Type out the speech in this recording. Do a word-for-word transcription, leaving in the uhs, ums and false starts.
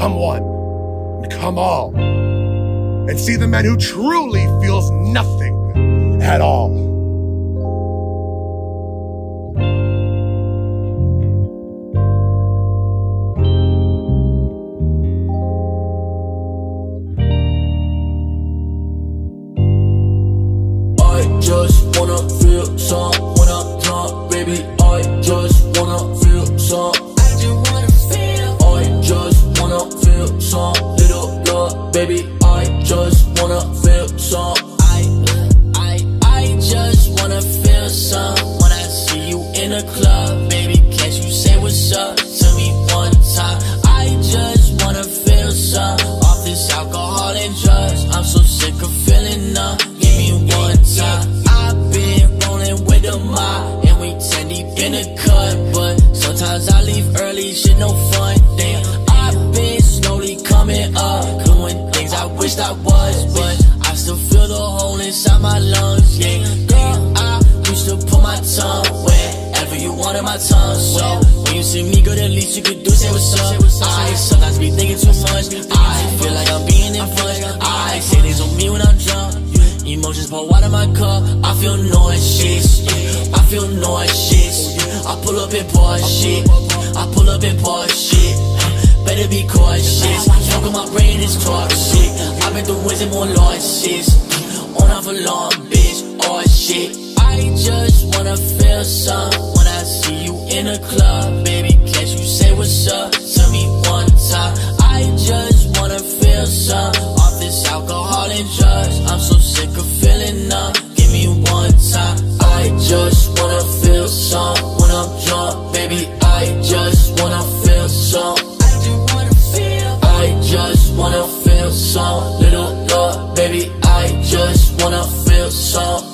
come one, and come all, and see the man who truly feels nothing at all. Just wanna feel some when I'm drunk, baby. I just wanna feel some. I just wanna feel. I just wanna feel some little love, baby. I just wanna feel some. I, I, I just wanna feel some when I see you in the club, baby. Can't you say what's up to me one time? I just wanna feel some off this alcohol and drugs. I'm so sick of feeling numb. Give me one time. And we ten deep in the cut, but sometimes I leave early, shit no fun. Damn, I've been slowly coming up, doing things I wished I was, but I still feel the hole inside my lungs. Yeah, girl, I used to put my tongue wherever you wanted my tongue. So when you see me, girl, the least you could do say what's up. I sometimes be thinking too much. I feel like I'm being influenced. I say things on me when I'm drunk. Emotions pour out of my cup. I feel nauseous. I feel nauseous. I pull up and pour shit. I pull up and pour shit. Better be cautious. Smoking my brain is toxic. I've been through wins and more losses. On off a long bitch. Oh shit. I just wanna feel some when I see you in a club, baby. Can't you say what's up to me one time? I just wanna feel some off this alcohol and drugs. I'm so sick of feeling numb. Give me one time. I just wanna feel some when I'm drunk, baby. I just wanna feel some. I just wanna feel. I just wanna feel some little love, baby. I just wanna feel some.